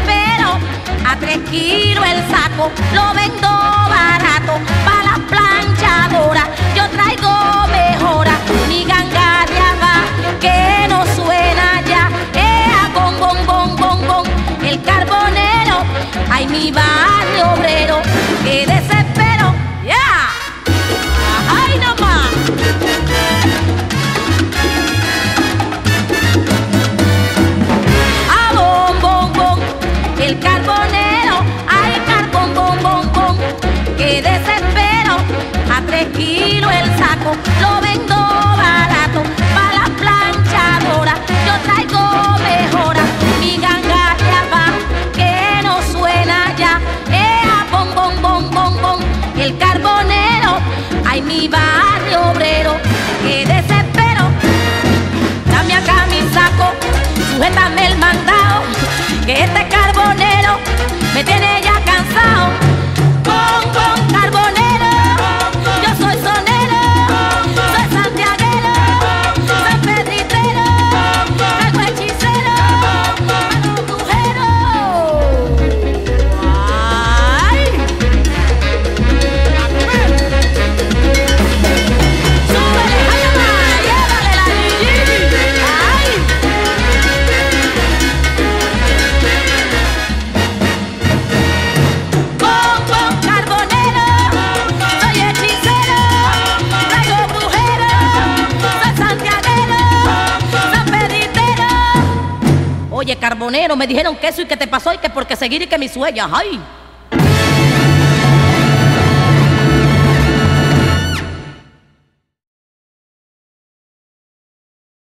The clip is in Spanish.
desespero, a 3 kilos el saco, lo vendo barato, pa' la planchadora, yo traigo mejora, mi ganga de abajo, que no suena ya, bom, bom, bom, bom, bom, el carbonero, ay mi barrio obrero, que desespero, ya, ay nomás. El carbonero, ay carbón, bom, bom, bom, que desespero, a 3 kilos el saco, lo vendo barato, pa' la planchadora, yo traigo mejora, mi ganga de abajo, que no suena ya, bom, bom, bom, bom, bom, el carbonero, ay mi barrio obrero, que desespero, dame acá mi saco, sujétame el mandado, que este carbonero me tiene ya cansado. Con carbonero, yo soy sonero, soy santiaguero, soy pedritero, traigo hechicero, mano brujero. Ay. Súbele, ay, mamá, llévale la Gigi. Ay. Oye, carbonero, me dijeron que eso y que te pasó y que porque seguir y que mis huellas, ay.